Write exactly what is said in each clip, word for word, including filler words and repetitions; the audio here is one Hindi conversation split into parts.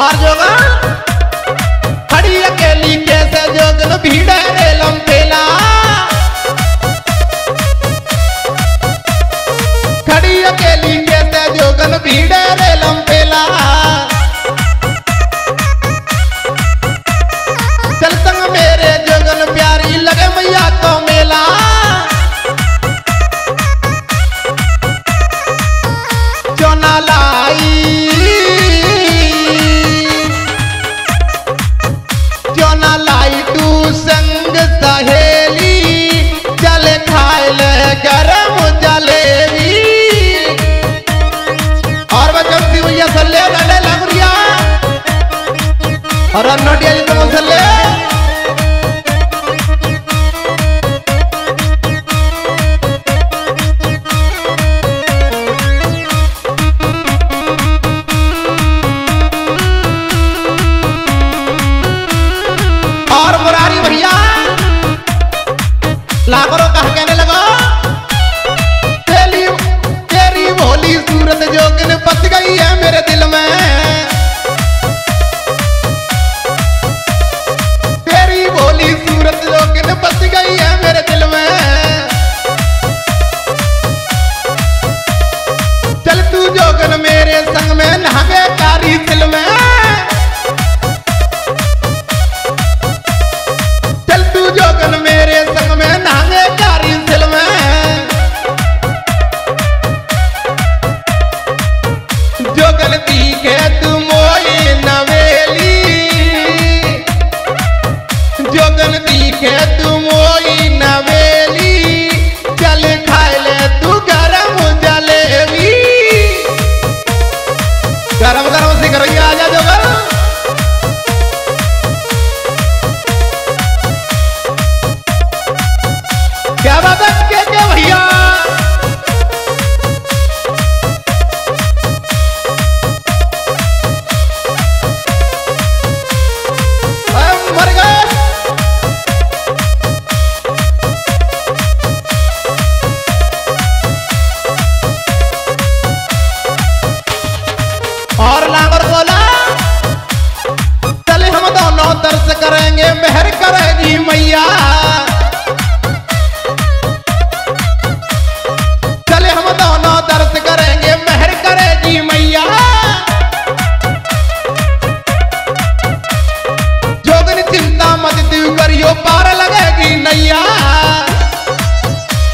और जोगा खड़ी अकेली कैसे जोगन भीड़ रे लंपेला, खड़ी अकेली कैसे जोगन भीड़ रे लंपेला। चल संग मेरे जोगन प्यारी लगे मैया को मेला, जो ना लाई जो ना लाई तू संग सहेली, चल खाए ले गरम जलेबी। और बच्चों भैया सल्ले लड़े लगरिया और नोटिया जी तुम सल्ले लाखों कहा कहने लगा तेरी तेरी भोली सूरत जोगन बस गई है मेरे दिल में, तेरी भोली सूरत जोगन बस गई है मेरे दिल में। चल तू जोगन मेरे संग में नहावे कारी दिल में, चल तू जोगन मेरे संग में नहावे कारी दिल में। जोगन तीखे तू मोई नवेली, जोगन तीखे तू मोई नवेली, चल खाए ले तू गरम जलेबी। गरम गरम से करो आजा जोगन। क्या बात है के के भैया मर गए। और लांगर बोला चले हम दोनों दर्श करेंगे मेहर करेगी मैया, चले हम दोनों दर्श करेंगे मेहर करेगी मैया। जोगन चिंता मत तू करियो पार लगेगी नैया,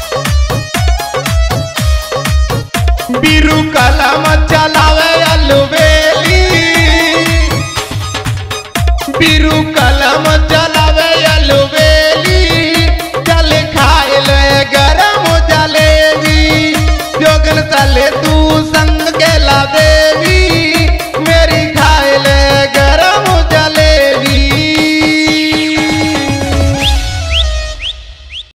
बीरू कलम चलावे अलवे